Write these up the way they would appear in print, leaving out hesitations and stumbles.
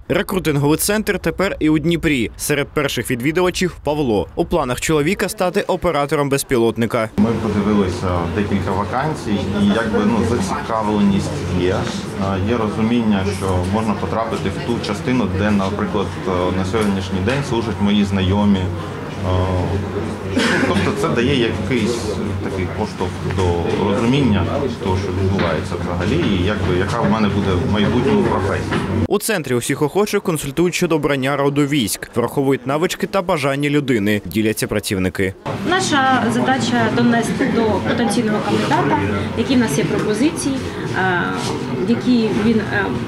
Рекрутинговий центр тепер і у Дніпрі. Серед перших відвідувачів – Павло. У планах чоловіка стати оператором безпілотника. Ми подивилися декілька вакансій і зацікавленість є. Є розуміння, що можна потрапити в ту частину, де, наприклад, на сьогоднішній день служать мої знайомі. Тобто це дає якийсь такий поштовх до розуміння того, що відбувається взагалі, і яка в мене буде в майбутньому професія. У центрі усіх охочих консультують щодо обрання роду військ, враховують навички та бажання людини, діляться працівники. Наша задача донести до потенційного кандидата, які в нас є пропозиції, які він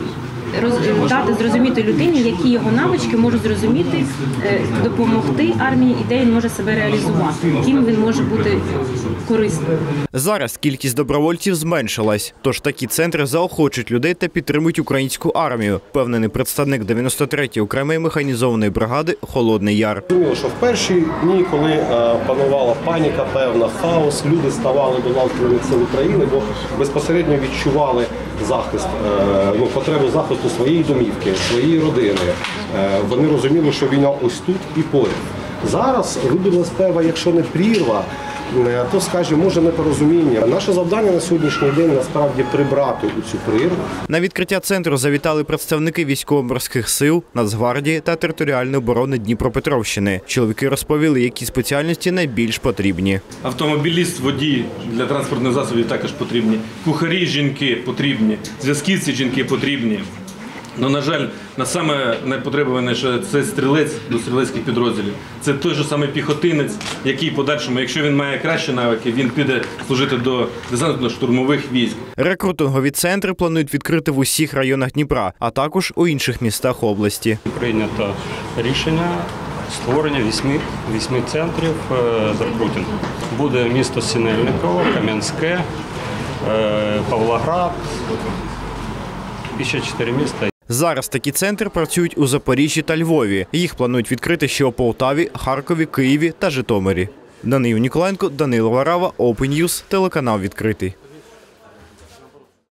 дати зрозуміти людині, які його навички можуть зрозуміти, допомогти армії і де він може себе реалізувати, ким він може бути корисним. Зараз кількість добровольців зменшилась, тож такі центри заохочують людей та підтримують українську армію, впевнений представник 93-ї окремої механізованої бригади «Холодний Яр». Розуміло, що в перші дні, коли панувала паніка, певна, хаос, люди ставали до лав Збройних сил України, бо безпосередньо відчували захист, потребу захисту своєї домівки, своєї родини. Вони розуміли, що війна ось тут і поряд. Зараз вибудова справа, якщо не прірва, то, скажімо, може непорозуміння. Наше завдання на сьогоднішній день насправді прибрати цю прірву. На відкриття центру завітали представники військово-морських сил, Нацгвардії та територіальної оборони Дніпропетровщини. Чоловіки розповіли, які спеціальності найбільш потрібні. Автомобіліст, водій для транспортних засобів також потрібні. Кухарі жінки потрібні, зв'язківці жінки потрібні. На жаль, саме найпотребуваніше – це стрілець до стрілецьких підрозділів. Це той же самий піхотинець, який подальшому, якщо він має кращі навики, він піде служити до десантно-штурмових військ. Рекрутингові центри планують відкрити в усіх районах Дніпра, а також у інших містах області. Прийнято рішення створення 8 центрів з рекрутингу. Буде місто Синельниково, Кам'янське, Павлоград і ще 4 міста. Зараз такі центри працюють у Запоріжжі та Львові. Їх планують відкрити ще у Полтаві, Харкові, Києві та Житомирі. Данил Ніколаєнко, Данило Варава, Open News, телеканал «Відкритий».